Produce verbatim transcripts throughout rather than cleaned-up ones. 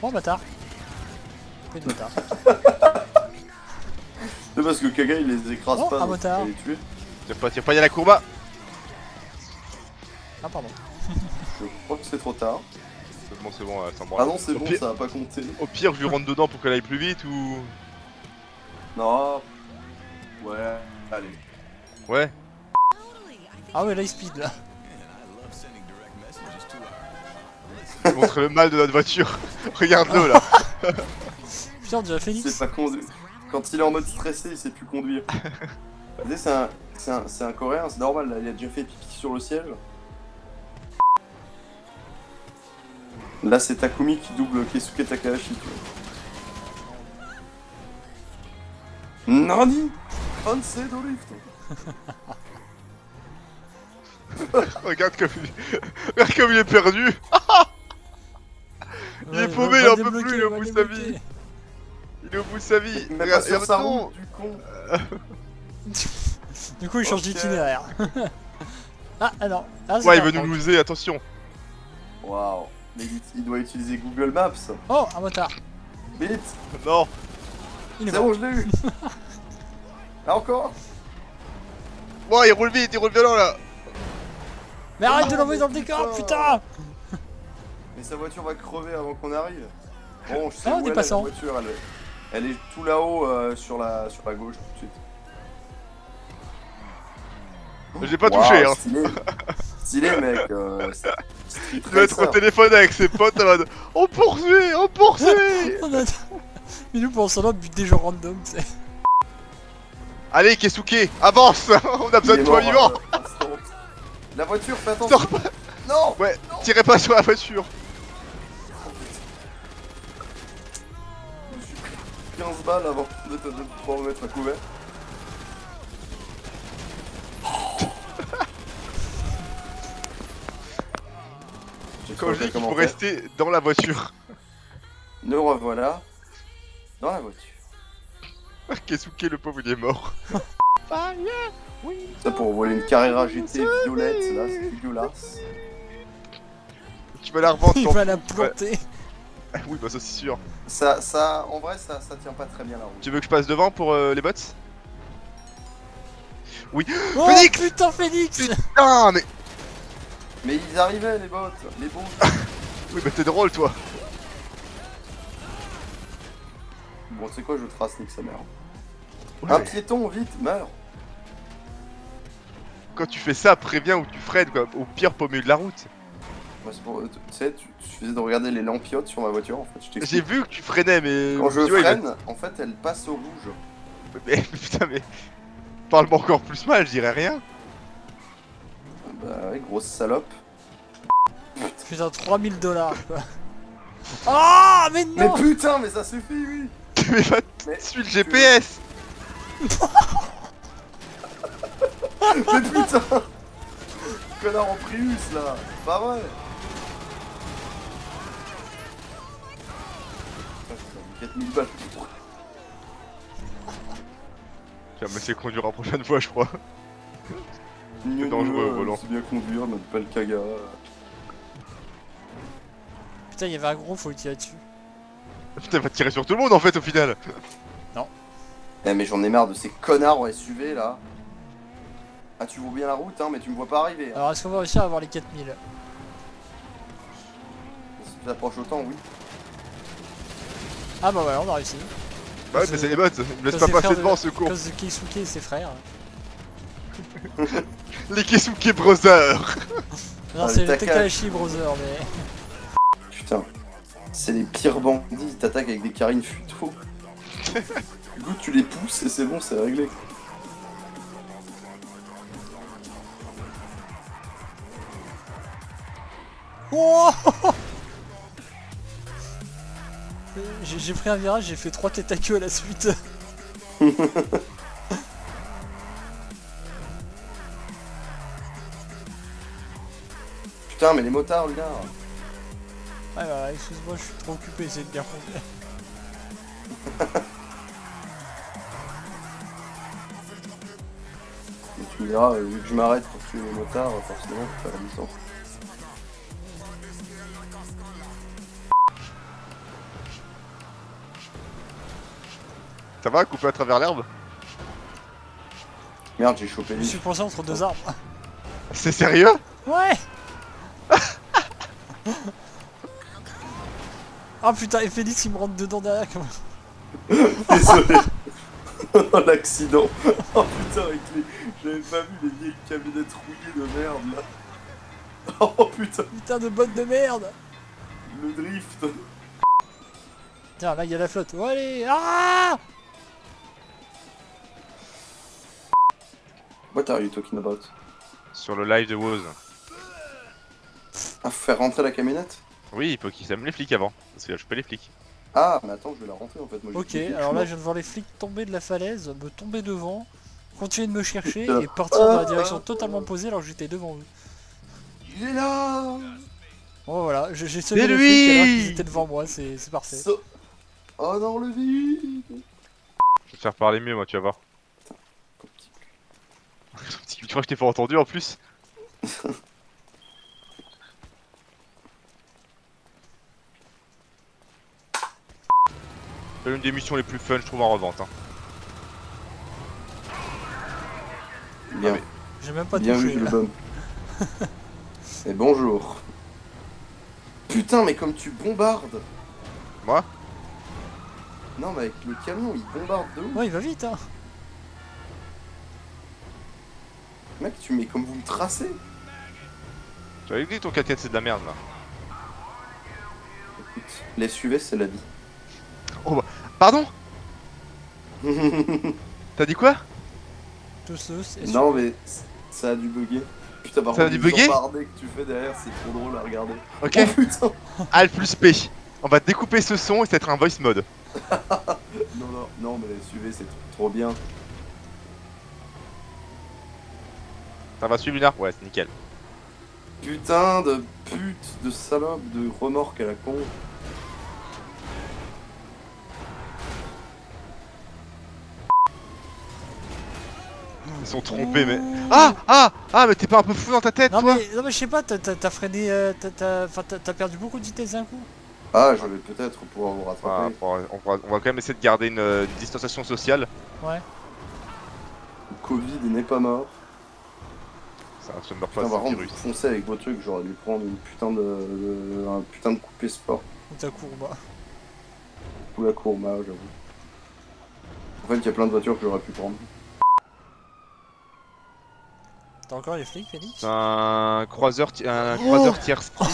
Oh bâtard. Quel bâtard. C'est parce que Kaga il les écrase Oh, pas, un donc il motard. faut les tuer. Tire pas, tire pas, y'a la courba. Ah pardon. Je crois que c'est trop tard. C'est bon, c'est bon, ça me Ah non, c'est Au bon, pire- ça va pas compter. Au pire, je lui rentre dedans pour qu'elle aille plus vite ou. Non. Ouais, allez. Ouais. Ah ouais là il speed là. Montre le mal de notre voiture. Regarde-le là. Putain on dirait Il Phoenix. sait pas conduire. Quand il est en mode stressé, il sait plus conduire. Tu sais, c'est un, c'est un, c'est un coréen, c'est normal là, il a déjà fait pipi sur le siège. Là, c'est Takumi qui double Keisuke Takahashi. Nani Onse Drift. Regarde comme il... Regarde comme il est perdu. Il est Ouais, paumé, va il en peut débloquer, plus, il est au va bout de sa débloquer. vie. Il est au bout de sa vie. Mais pas Regarde, sur regarde, sa non. route, du con. Du coup il change Ok. d'itinéraire. Ah ah non. Ah, c'est Ouais, il pas veut un nous prank. loser, attention. Waouh. Mais il, il doit utiliser Google Maps. Oh un motard. Vite. Non. Il est C'est mort. bon, je l'ai eu. Ah, encore. Ouais, il roule vite, il roule violent là. Mais arrête de non, l'envoyer mais dans le décor putain. putain. Mais sa voiture va crever avant qu'on arrive. Bon, je sais Ah, on où est elle est, la passant. voiture. Elle, est- elle est tout là-haut euh, sur, la, sur la gauche tout de suite. Je l'ai pas Waouh, touché, hein. Stylé, stylé mec. Euh, c'est- Street Il doit être au Racer. téléphone avec ses potes en mode on poursuit, on poursuit. On a... Mais nous pour son but des gens random tu sais. Allez, Keisuke, avance. On a besoin Il de est toi mort, vivant. euh, instant. La voiture, fais attention. Sors pas. Non. Ouais, tirez pas sur la voiture. Je me suis pris quinze balles avant de, de, de pouvoir me mettre à couvert. J'ai Quand je trouvé dis qu'il comment faut faire. rester dans la voiture. Nous revoilà dans la voiture. Keisuke, le pauvre, il est mort. Ça pour voler une Carrera G T violette, là, c'est dégueulasse. Tu vas la revendre. Il t'en va la fous. planter. Ouais. Oui, bah ça c'est sûr. Ça, ça, en vrai, ça, ça tient pas très bien la route. Tu veux que je passe devant pour euh, les bots? Oui. Oh Phoenix. putain Phoenix. Ah, mais. Mais ils arrivaient, les bots, les bons. Oui, bah t'es drôle, toi. Bon, c'est quoi, je trace, nique sa mère. Ouais. Un piéton, vite, meurs. Quand tu fais ça, préviens ou tu freines, quoi. Au pire, pas au milieu de la route. Ouais, c'est pour- tu sais, tu, tu faisais de regarder les lampiotes sur ma voiture, en fait, je t'explique. J'ai vu que tu freinais, mais. Quand je Tu vois, il va- freine, en fait, elle passe au rouge. Mais, mais putain, mais. Parle-moi encore plus mal, je dirais rien. Bah ouais, grosse salope. Putain trois mille dollars quoi. Ah mais Mais non. putain, mais ça suffit, oui. Mais va Mais suis le G P S. Mais putain. Connard en Prius, là. C'est pas vrai. quatre mille balles. Tu vas me laisser conduire la prochaine fois, je crois. C'est dangereux au volant. C'est bien conduire, notre belle caga. Putain il y avait un gros faut le tirer dessus. Putain, il va tirer sur tout le monde en fait au final. Eh mais j'en ai marre de ces connards en S U V là. Ah tu vois bien la route hein mais tu me vois pas arriver. Hein. Alors est-ce qu'on va réussir à avoir les quatre mille? Si tu t'approches autant oui. Ah bah voilà on a réussi. Bah ouais, mais c'est les bots, ils me laissent Quand pas c'est passer frère devant de- ce con. Cause de Keisuke et ses frères. Les Keisuke Brothers. Non Ah, c'est le le Taka- Takahashi Brother mais... Putain. C'est les pires bandits, ils t'attaquent avec des carines futo. Du coup tu les pousses et c'est bon c'est réglé. Oh J'ai j'ai pris un virage, j'ai fait trois têtes à queue à la suite. Putain mais les motards les gars. Ouais bah excuse-moi je suis trop occupé, c'est de bien conduire. Et tu me diras, euh, vu que je m'arrête pour tuer les motards, forcément je vais faire la distance. Ça va, couper à travers l'herbe? Merde, j'ai chopé Je me lui. suis coincé entre deux arbres. C'est sérieux? Ouais. Ah putain, et Félix il me rentre dedans derrière quand même. Désolé. L'accident. Oh putain, avec les. J'avais pas vu les vieilles camionnettes rouillées de merde là. Oh putain, Putain de botte de merde. le drift. Tiens, là il y a la flotte. Oh, allez. Ah. What are you talking about? Sur le live de Woz. Ah, faut faire rentrer la camionnette? Oui, il faut qu'il s'aime les flics avant. Parce qu'il a chopé les flics. Ah, mais attends, je vais la rentrer en fait. Moi, j'ai Ok, cliqué, alors là je je viens de voir les flics tomber de la falaise, me tomber devant, continuer de me chercher Putain. et partir dans la Ah. direction totalement opposée alors que j'étais devant eux. suis- Il est là. Bon voilà, j'ai j'ai semé C'est les lui. flics alors qu'ils étaient devant moi, c'est c'est parfait. So- Oh non, le vide. Je vais te faire parler mieux, moi, tu vas voir. Tu crois que je t'ai pas entendu en plus? C'est l'une des missions les plus fun, je trouve, en revente. Hein. Bien, J'ai même pas bien vu touché. le là. bum. Et bonjour. Putain, mais comme tu bombardes. Moi? Non, mais avec le camion, il bombarde de ouf. Ouais, il va vite hein. Mec, tu mets comme vous me tracez. J'avais dit que ton quatre quatre c'est de la merde là. Écoute, les S U V, c'est la vie. Pardon? T'as dit quoi? Tous ceux, c'est Non, mais c- ça a dû bugger. Putain, par Ça a contre, dû les bugger embardés que tu fais derrière, c'est trop drôle à regarder. Ok. Oh putain. Alt plus P. On va découper ce son et ça va être un voice mode. Non, non, non, mais les S U V, c'est trop bien. Ça va suivre Lunar? Ouais, c'est nickel. Putain de pute, de salope, de remorque à la con. Ils sont trompés, mais. Ah! Ah! Ah, mais t'es pas un peu fou dans ta tête, Non toi? mais, non mais je sais pas, t'as- t'as t'as freiné, euh, t'as- t'as enfin, t'as- t'as perdu beaucoup de vitesse d'un coup. Ah, je vais peut-être pouvoir vous Ah, rattraper. on, va, on va- on va quand même essayer de garder une, euh, une distanciation sociale. Ouais. Le Covid n'est pas mort. Ça ne meurt pas, Putain, ce par contre, virus. vous foncez avec vos trucs, j'aurais dû prendre une putain de, de- un putain de coupé sport. Ou ta courbe. Ou la courbe, ah, j'avoue. En fait, il y a plein de voitures que j'aurais pu prendre. T'as encore les flics, Félix? C'est un croiseur, ti- un croiseur tiers split.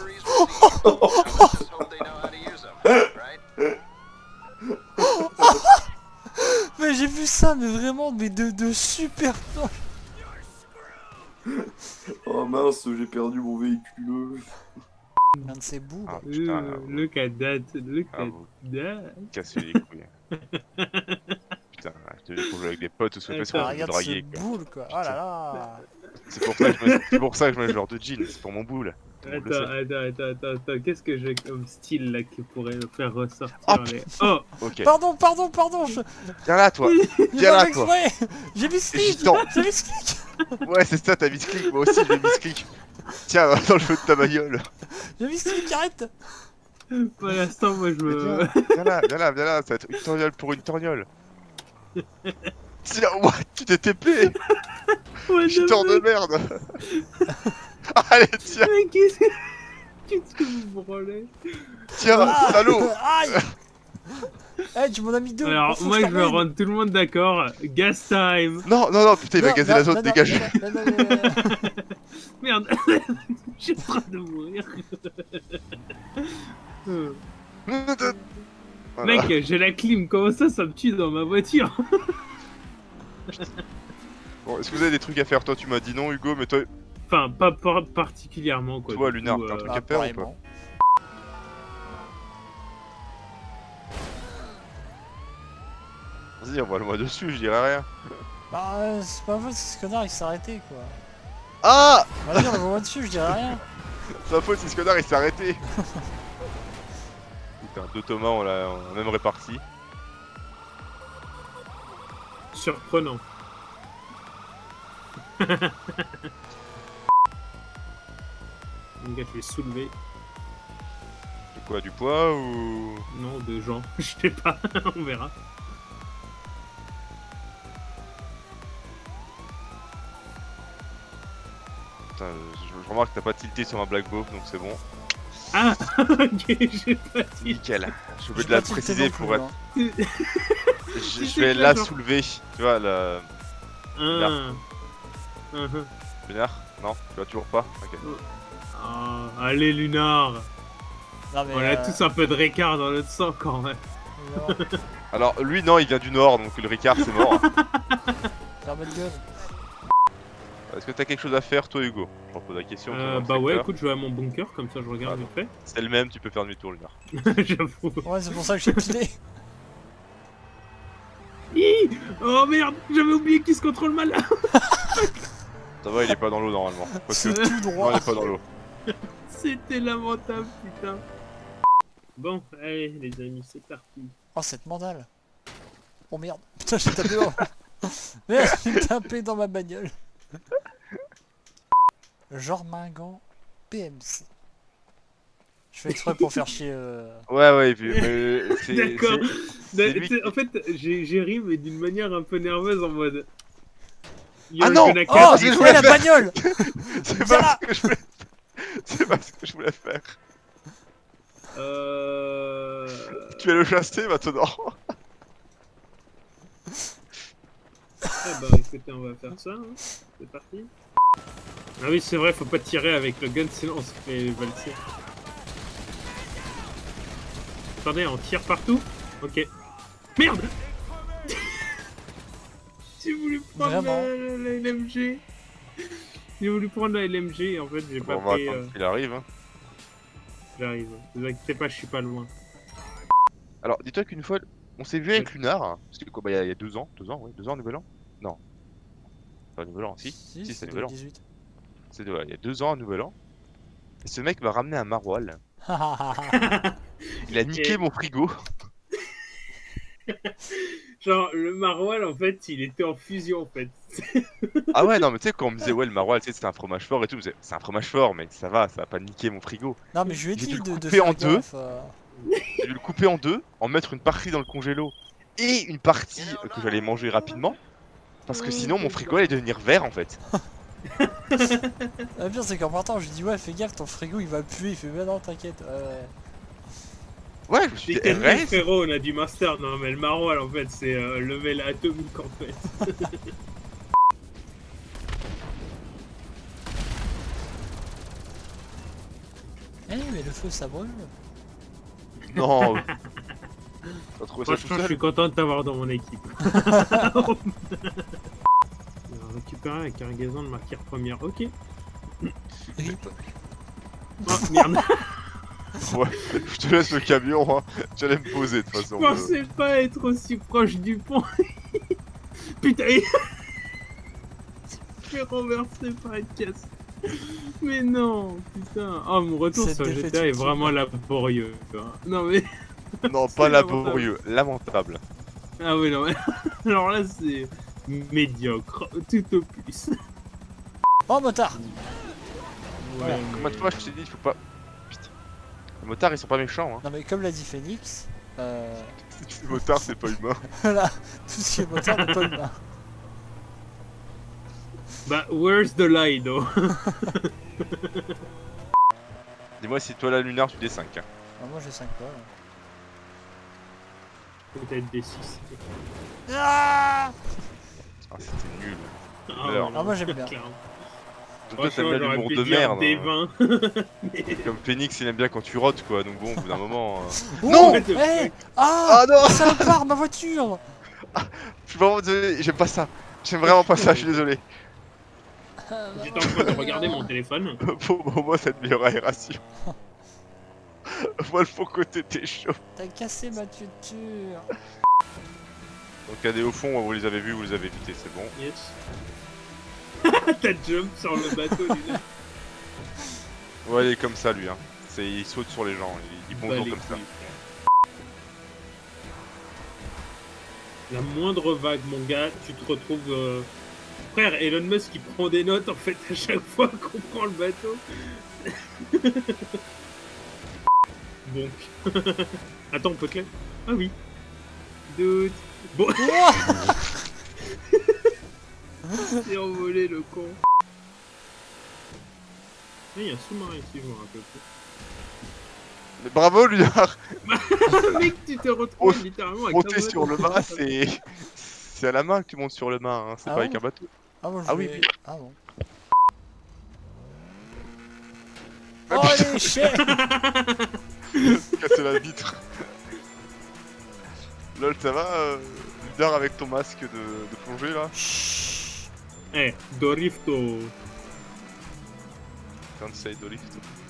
Mais j'ai vu ça, mais vraiment, mais de, de super proche. Oh mince, j'ai perdu mon véhicule. Un de ces bouts. Ah putain, là, Ooh, look at that, look ah, at vous that. cassez les couilles. Putain, je te dis pour jouer avec des potes ou ce que Attends, c'est pour Ah, me regarde draguer. ce quoi. boule quoi. Oh là là. C'est pour, ça que je me- c'est pour ça que je mets le genre de jean, c'est pour mon boule. Tout le monde le Attends, sait. attends, attends, attends, attends, qu'est-ce que j'ai comme style là qui pourrait me faire ressortir Oh, les... Oh! Ok, Pardon, pardon, pardon. Je... viens là toi. J'ai Viens pas là fait toi. exprès. J'ai mis ce clic. Gitan. J'ai mis ce clic. Ouais, c'est ça, t'as mis ce clic, moi aussi j'ai mis ce clic. Tiens, dans le feu de ta bagnole. J'ai mis ce clic, arrête. Pour l'instant, moi je Mais me... Viens, viens là, viens là, viens là, ça va être une torgnole pour une torgnole. Tiens, what, tu t'es T P. What the Putain de fuck? merde. Allez, tiens, Mais qu'est-ce que... Qu'est-ce que vous branlez? tiens, Ah, salaud. aïe. Eh, tu m'en as mis deux. Alors, Faut que moi je je veux t'emmène. rendre tout le monde d'accord. Gas time! Non, non, non, putain, il va Non, gazer non, la zone, non, dégage. non, non, non, non, non. Merde! Je suis en train de mourir. Euh, Voilà. Mec, j'ai la clim, comment ça, ça me tue dans ma voiture? Bon, est-ce que vous avez des trucs à faire? Toi, tu m'as dit non, Hugo, mais toi, Enfin, pas par- particulièrement quoi. toi, du Lunar, coup, t'as un euh, truc Ah, à faire ou pas? pareillement. Vas-y, envoie-le-moi dessus, je dirai rien. Bah, euh, c'est pas vrai, c'est ce connard, il s'est arrêté quoi. Ah! Vas-y, on va dessus, je dirais rien. C'est ma faute, c'est ce connard, il s'est arrêté. Putain, deux Thomas, on l'a on a même réparti. surprenant. Mon gars, je vais soulever. C'est quoi, du poids ou... Non, de gens. Je sais pas, on verra. Remarque, t'as pas tilté sur ma Black Bow, donc c'est bon. Ah, ok, j'ai pas dit. Nickel. J'ai oublié J'ai de la pas tilté préciser non pour plus, être. hein. Je, Si, je c'est vais clair, la genre. soulever. Tu vois, la. Ah. Ah, Lunar? Non, tu vois toujours pas? Ok. ah. Allez, Lunar. Non mais. On a euh, tous un peu de Ricard dans notre sang quand même. évidemment. Alors, lui, non, il vient du nord, donc le Ricard, c'est mort. Ferme de gueule. Est-ce que t'as quelque chose à faire, toi, Hugo? Je repose la question. Euh, dans le bah ouais, secteur. écoute, je vais à mon bunker, comme ça je regarde Ah, vite fait. C'est le même, tu peux faire demi-tour, Lunar. J'avoue. Ouais, c'est pour ça que j'ai pilé. Hi oh merde, j'avais oublié qu'il se contrôle mal. Ça va, il est pas dans l'eau normalement. Parce C'est que. tout Non, droit. il est pas dans l'eau. C'était lamentable, putain. Bon, allez les amis, c'est parti. Oh, cette mandale. Oh merde. Putain, j'ai tapé dans. Merde, j'ai tapé dans ma bagnole. Genre Mingan P M C. Je fais exprès pour faire chier. Euh... Ouais, ouais, et puis. mais c'est- D'accord. c'est- c'est lui T'sais, En fait, j'ai j'ai ri, mais d'une manière un peu nerveuse en mode. Ah You're non gonna Oh, catch c'est this. je ouais, la faire. bagnole. C'est Viens pas là. ce que je voulais. C'est pas ce que je voulais faire. Euh. Tu vas le chasser maintenant. Eh bah écoutez, on va faire ça. Hein. C'est parti. Ah oui, c'est vrai, faut pas tirer avec le gun, sinon on se fait valser. Attendez, on tire partout. Ok. Merde. J'ai voulu prendre la, Vraiment la- la L M G. J'ai voulu prendre la L M G et en fait j'ai pas On va pris. attendre euh, qu'il arrive. Hein. J'arrive. Ne vous inquiétez pas, je suis pas loin. Alors, dis-toi qu'une fois, on s'est vu avec Lunar. Hein, parce que quoi, bah, il y, a- il y a deux ans, deux ans, oui, deux ans, Nouvel An. Non. Pas Nouvel An, si. Si, Si, c'est c'est Nouvel An. deux mille dix-huit. C'est ouais, il y a deux ans, un Nouvel An. Et ce mec m'a ramené un maroilles. Il a niqué Et- mon frigo. Genre, le maroilles en fait, il était en fusion en fait. Ah ouais, non, mais tu sais, quand on me disait, ouais, le maroilles, tu sais, c'est un fromage fort et tout, c'est c'est un fromage fort, mais ça va, ça va pas niquer mon frigo. Non, mais je lui ai J'ai dit dû le de, de couper faire en deux. gaffe, euh. J'ai dû le couper en deux, en mettre une partie dans le congélo et une partie euh, que j'allais manger rapidement. Parce que sinon, mon frigo allait devenir vert en fait. Le pire, c'est qu'en partant, je lui dis, ouais, fais gaffe, ton frigo il va puer. Il fait, bah non, t'inquiète. Ouais, ouais. Ouais, je me suis C'est dit, calme, R S. frérot, on a du master. Non, mais le maroilles en fait, c'est euh, level atomique en fait. Eh, mais le feu ça brûle. Non. T'as trouvé ça tout Franchement, je suis seul? content de t'avoir dans mon équipe. On va récupérer la cargaison de matière première. Ok. Rip. Oh merde. Ouais, je te laisse le camion, hein. J'allais me poser de toute Je façon. pensais pas être aussi proche du pont. Putain, il fait renverser par une caisse. Mais non, putain. Oh, mon retour Cette sur défaite G T A est ultime. vraiment laborieux. quoi. Non mais. Non, C'est pas lamentable. laborieux, lamentable. Ah oui, non mais. Alors là, c'est médiocre. Tout au plus. Oh, motard. Ouais, Combien de fois je t'ai dit, il faut pas. Putain. Les motards ils sont pas méchants, hein. Non, mais comme l'a dit Phoenix, euh. Les motards c'est pas humain. Voilà, tout ce qui est motard n'est pas humain. Bah, where's the lie, though? Dis-moi si toi la lunaire tu des cinq. Hein. Ah, moi j'ai cinq balles. Peut-être des six. Ah, Ah, c'était nul. Ah, Meurs. Ah, moi, j'aime bien. clairement. Toi t'aimes Franchement, bien j'aurais l'humour pu de dire merde. des hein. vingt. Comme Phoenix il aime bien quand tu rotes quoi, donc bon au bout d'un moment. euh, Oh, What the eh, fuck. ah, Ah non. salopard, ma voiture. Je suis vraiment désolé, j'aime pas ça. J'aime vraiment pas ça, je suis désolé. J'étais en train de regarder mon téléphone. Pour pour moi cette meilleure aération. Moi le faux côté t'es chaud. T'as cassé ma tuture. Donc il y a des au fond, vous les avez vus, vous les avez évités, c'est bon. Yes. T'as jump sur le bateau, lui. Ouais il est comme ça lui hein. C'est, il saute sur les gens, il dit Bah, bonjour les comme ça. couilles. La moindre vague, mon gars, tu te retrouves... euh, Frère, Elon Musk, il prend des notes, en fait, à chaque fois qu'on prend le bateau. Donc... Attends, on peut te la- Ah oui. Doute. Bon, Ouah. c'est envolé, le con. il y a un sous-marin ici, je me rappelle plus. Mais bravo, Lunar. Mec, tu te retrouves Oh, littéralement avec Monter ta sur le moto. mât, c'est. C'est à la main que tu montes sur le mât, hein. C'est Ah pas avec bon un bateau. Ah, bon, je Ah oui, vais- oui. Ah bon. Ah, Oh putain. les chiens. Casser la vitre. Lol, ça va, euh, Lunar, avec ton masque de, de plongée là? Eh, Dorifto. Kansei Dorifto.